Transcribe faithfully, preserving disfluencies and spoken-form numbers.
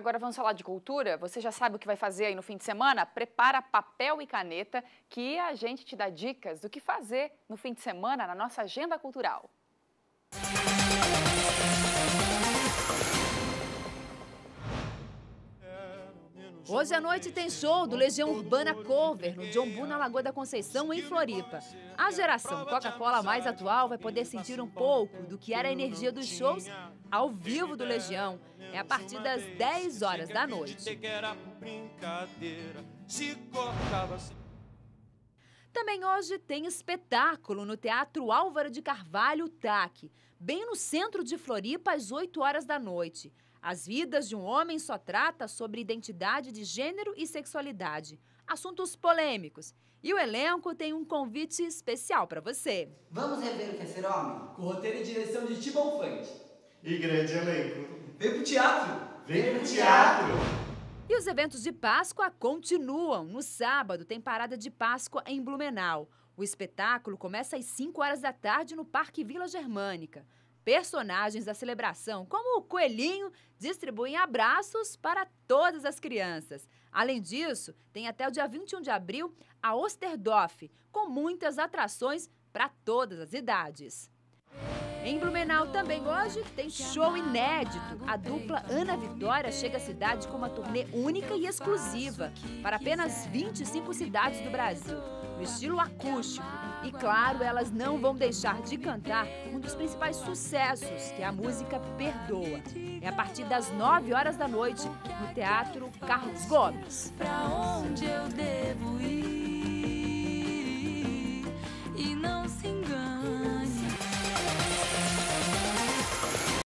Agora vamos falar de cultura. Você já sabe o que vai fazer aí no fim de semana? Prepara papel e caneta que a gente te dá dicas do que fazer no fim de semana na nossa agenda cultural. Hoje à noite tem show do Legião Urbana Cover no Jombu, na Lagoa da Conceição, em Floripa. A geração Coca-Cola mais atual vai poder sentir um pouco do que era a energia dos shows ao vivo do Legião. É a partir das dez horas da noite. Também hoje tem espetáculo no Teatro Álvaro de Carvalho, T A C, bem no centro de Floripa, às oito horas da noite. As Vidas de um Homem só trata sobre identidade de gênero e sexualidade, assuntos polêmicos. E o elenco tem um convite especial para você. Vamos rever o que é ser homem? Com roteiro e direção de Tibon Fante. E grande elenco. Vem pro teatro! Vem pro teatro! E os eventos de Páscoa continuam. No sábado tem parada de Páscoa em Blumenau. O espetáculo começa às cinco horas da tarde no Parque Vila Germânica. Personagens da celebração, como o Coelhinho, distribuem abraços para todas as crianças. Além disso, tem até o dia vinte e um de abril a Osterdorf, com muitas atrações para todas as idades. Em Blumenau também hoje tem show inédito. A dupla Ana Vitória chega à cidade com uma turnê única e exclusiva para apenas vinte e cinco cidades do Brasil, no estilo acústico. E claro, elas não vão deixar de cantar um dos principais sucessos, que é a música Perdoa. É a partir das nove horas da noite no Teatro Carlos Gomes. Pra onde eu devo ir?